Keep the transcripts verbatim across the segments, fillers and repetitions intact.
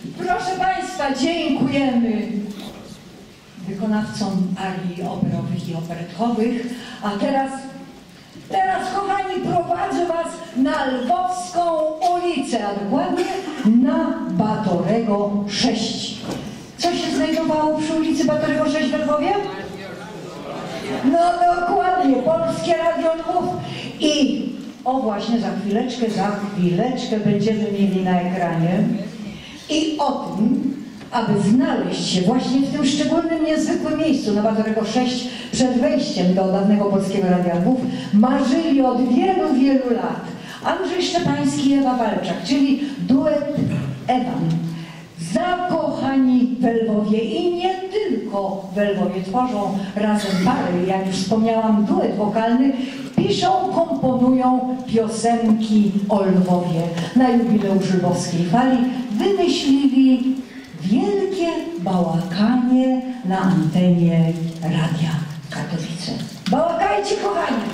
Proszę Państwa, dziękujemy wykonawcom arii operowych i operetkowych, a teraz, teraz kochani, prowadzę Was na Lwowską ulicę, a dokładnie na Batorego sześć. Co się znajdowało przy ulicy Batorego sześć w Lwowie? No dokładnie, Polskie Radio Lwów. I o właśnie, za chwileczkę, za chwileczkę będziemy mieli na ekranie. I o tym, aby znaleźć się właśnie w tym szczególnym, niezwykłym miejscu na Batorego sześć przed wejściem do dawnego Polskiego Radia Lwów, marzyli od wielu, wielu lat Andrzej Szczepański i Ewa Walczak, czyli duet Ewan. Zakochani w Lwowie i nie tylko w Lwowie, tworzą razem pary, jak już wspomniałam, duet wokalny, piszą, komponują piosenki o Lwowie. Na jubileusz Lwowskiej Fali wymyślili wielkie bałakanie na antenie Radia Katowice. Bałakajcie, kochani!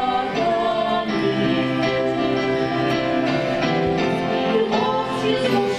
Lwów